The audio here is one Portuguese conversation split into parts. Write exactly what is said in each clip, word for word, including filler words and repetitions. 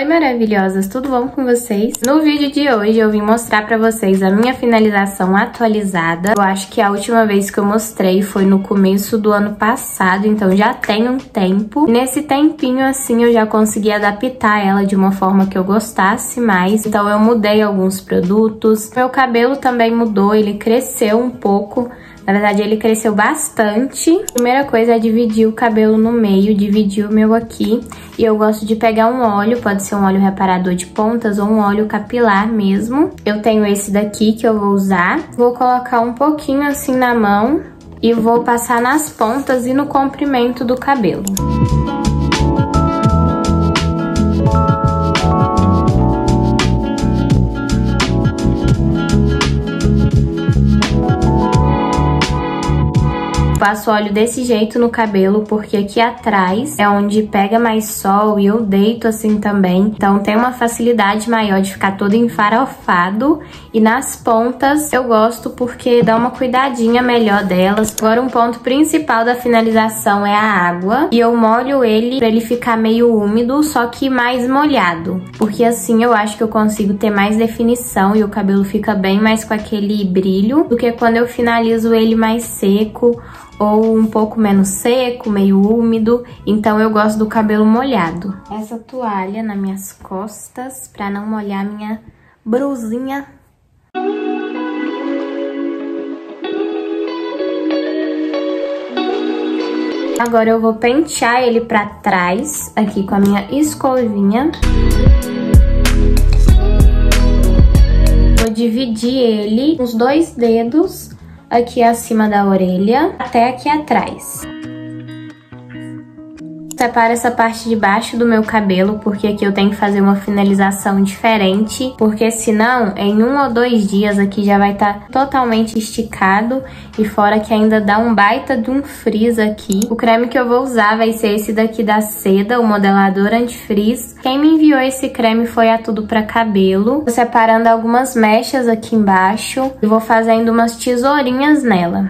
maravilhosas, tudo bom com vocês? No vídeo de hoje eu vim mostrar pra vocês a minha finalização atualizada. Eu acho que a última vez que eu mostrei foi no começo do ano passado, então já tem um tempo. Nesse tempinho assim eu já consegui adaptar ela de uma forma que eu gostasse mais, então eu mudei alguns produtos. Meu cabelo também mudou, ele cresceu um pouco. Na verdade, ele cresceu bastante. A primeira coisa é dividir o cabelo no meio, dividir o meu aqui. E eu gosto de pegar um óleo, pode ser um óleo reparador de pontas ou um óleo capilar mesmo. Eu tenho esse daqui que eu vou usar. Vou colocar um pouquinho assim na mão e vou passar nas pontas e no comprimento do cabelo. Passo óleo desse jeito no cabelo, porque aqui atrás é onde pega mais sol e eu deito assim também. Então tem uma facilidade maior de ficar todo enfarofado. E nas pontas eu gosto porque dá uma cuidadinha melhor delas. Agora um ponto principal da finalização é a água. E eu molho ele pra ele ficar meio úmido, só que mais molhado. Porque assim eu acho que eu consigo ter mais definição e o cabelo fica bem mais com aquele brilho do que quando eu finalizo ele mais seco ou um pouco menos seco, meio úmido, então eu gosto do cabelo molhado. Essa toalha nas minhas costas, pra não molhar minha brusinha. Agora eu vou pentear ele pra trás, aqui com a minha escovinha. Vou dividir ele, os dois dedos, aqui acima da orelha até aqui atrás. Separo essa parte de baixo do meu cabelo, porque aqui eu tenho que fazer uma finalização diferente, porque senão em um ou dois dias aqui já vai estar totalmente esticado e fora que ainda dá um baita de um frizz aqui. O creme que eu vou usar vai ser esse daqui da Seda, o modelador anti-frizz. Quem me enviou esse creme foi a Tudo Pra Cabelo. Tô separando algumas mechas aqui embaixo e vou fazendo umas tesourinhas nela.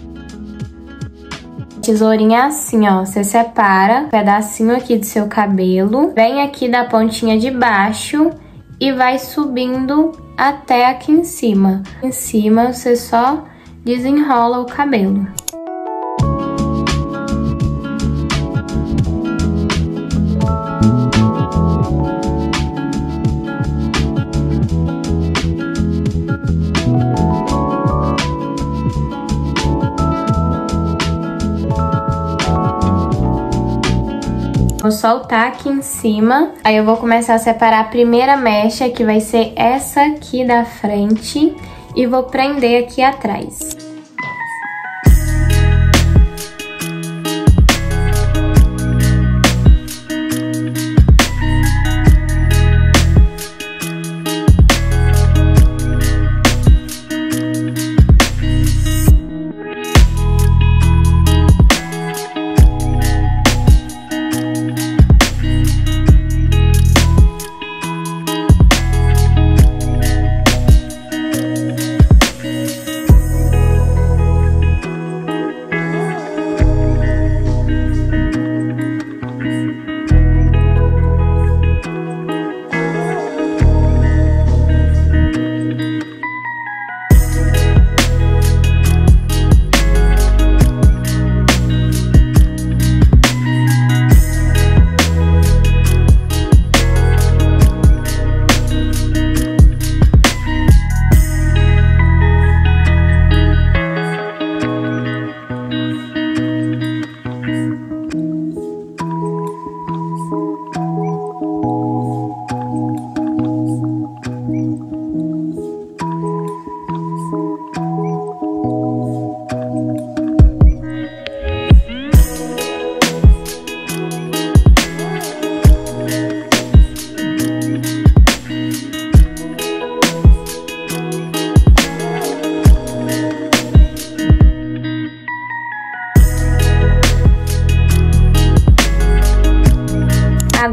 Tesourinha assim, ó, você separa um pedacinho aqui do seu cabelo, vem aqui da pontinha de baixo e vai subindo até aqui em cima. Em cima você só desenrola o cabelo. Vou soltar aqui em cima, aí eu vou começar a separar a primeira mecha, que vai ser essa aqui da frente, e vou prender aqui atrás.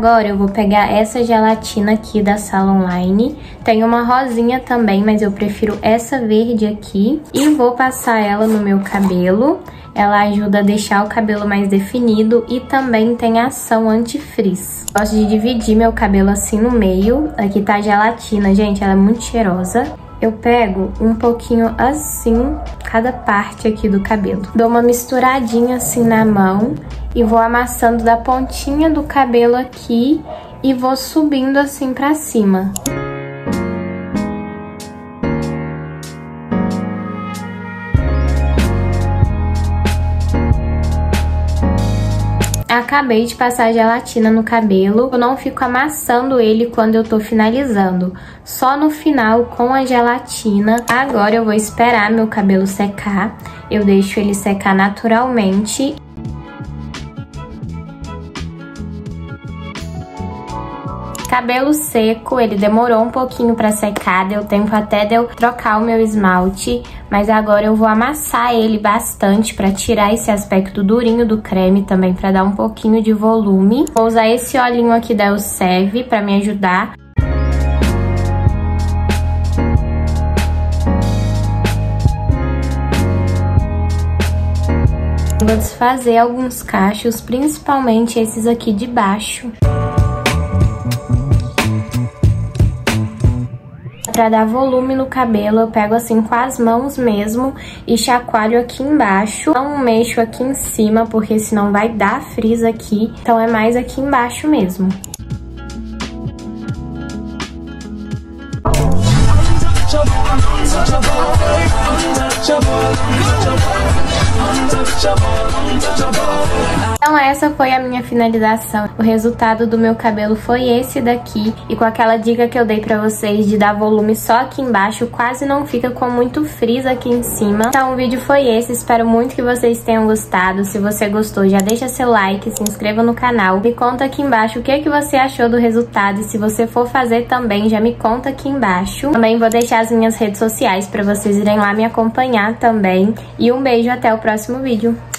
Agora eu vou pegar essa gelatina aqui da Sala Online. Tem uma rosinha também, mas eu prefiro essa verde aqui. E vou passar ela no meu cabelo. Ela ajuda a deixar o cabelo mais definido e também tem ação anti-frizz. Gosto de dividir meu cabelo assim no meio. Aqui tá a gelatina, gente, ela é muito cheirosa. Eu pego um pouquinho assim, cada parte aqui do cabelo. Dou uma misturadinha assim na mão e vou amassando da pontinha do cabelo aqui e vou subindo assim pra cima. Acabei de passar a gelatina no cabelo, eu não fico amassando ele quando eu tô finalizando, só no final com a gelatina. Agora eu vou esperar meu cabelo secar, eu deixo ele secar naturalmente. Cabelo seco, ele demorou um pouquinho pra secar, deu tempo até de eu trocar o meu esmalte, mas agora eu vou amassar ele bastante pra tirar esse aspecto durinho do creme também, pra dar um pouquinho de volume. Vou usar esse olhinho aqui da Elseve pra me ajudar. Vou desfazer alguns cachos, principalmente esses aqui de baixo. Pra dar volume no cabelo, eu pego assim com as mãos mesmo e chacoalho aqui embaixo. Não mexo aqui em cima, porque senão vai dar frizz aqui. Então é mais aqui embaixo mesmo. Então essa foi a minha finalização. O resultado do meu cabelo foi esse daqui. E com aquela dica que eu dei pra vocês de dar volume só aqui embaixo, quase não fica com muito frizz aqui em cima. Então o vídeo foi esse, espero muito que vocês tenham gostado. Se você gostou, já deixa seu like, se inscreva no canal. Me conta aqui embaixo o que, que você achou do resultado. E se você for fazer também, já me conta aqui embaixo. Também vou deixar as minhas redes sociais pra vocês irem lá me acompanhar também. E um beijo, até o próximo vídeo.